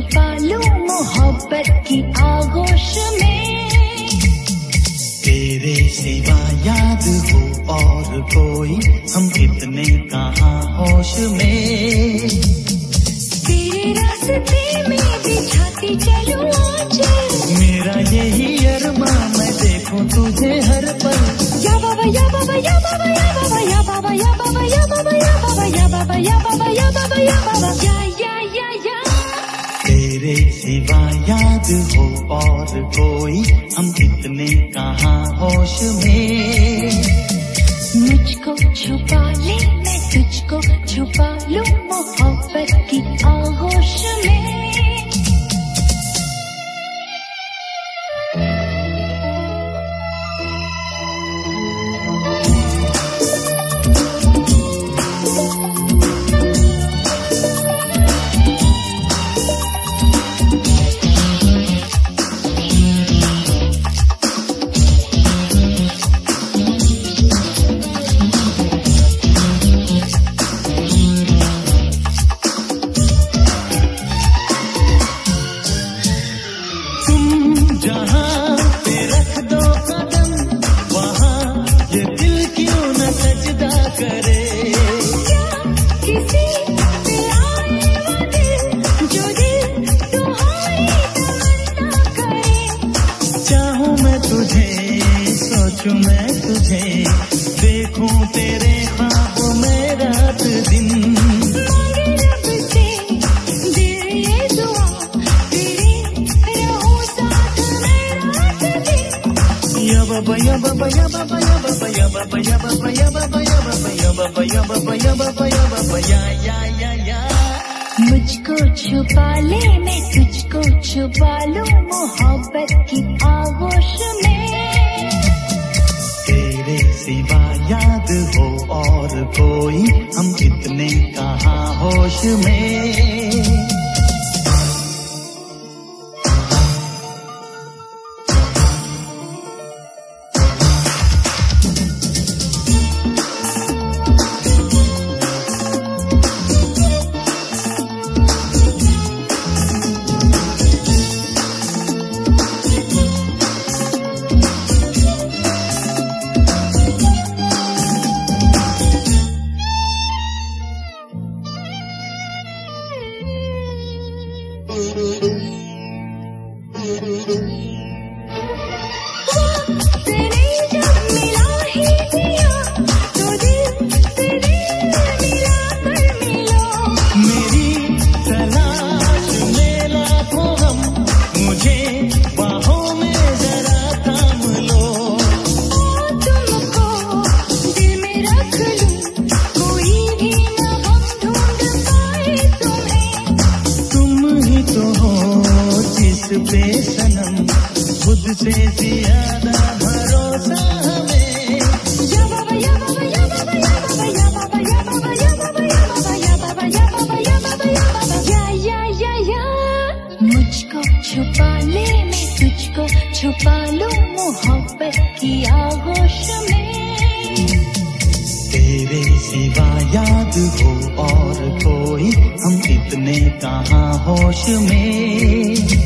छुपा लूं मोहब्बत की आगोश में। तेरे सिवा याद हो और कोई, हम कितने कहाँ होश में। तेरे रास्ते में बिछाती चलूं आंचल, मेरा यही अरमां मैं देखूं तुझे हर पल। या बाबा या बाबा या बाबा या बाबा या बाबा या बाबा या बाबा या बाबा या बाबा या बाबा या बाबा या बाबा या। तेरे सिवा याद हो और कोई, हम कितने कहाँ होश में। मुझको छुपा ले मैं तुझको छुपा लूं मोहब्बत की आगोश में। जहाँ पे रख दो कदम, वहाँ ये दिल क्यों न सजदा करे। क्या किसी पे आए वो दिल, जो दिल तुम्हारी तमन्ना करे। चाहूँ मैं तुझे, सोचूं मैं तुझे, देखूं तेरे ख्वाबों में रात दिन। मांगे रब से दिल ये दुआ, तेरे रहूं साथ में रात दिन। या बाबा या बाबा या बाबा या बाबा या बाबा या बाबा या बाबा या बाबा या बाबा या बाबा या बाबा या बाबा या। मुझको छुपा ले मैं तुझको छुपा लूं मोहब्बत की आगोश में। तेरे सिवा याद हो और कोई, हम कितने कहाँ होश में। पे सनम खुद से ज्यादा भरोसा हमें। या बाबा या बाबा या बाबा या बाबा या बाबा या बाबा या बाबा या बाबा या बाबा या बाबा या बाबा या बाबा या। मुझको छुपा ले मैं तुझको छुपा लूं मोहब्बत की आगोश में। तेरे सिवा याद हो और कोई, हम कितने कहाँ होश में।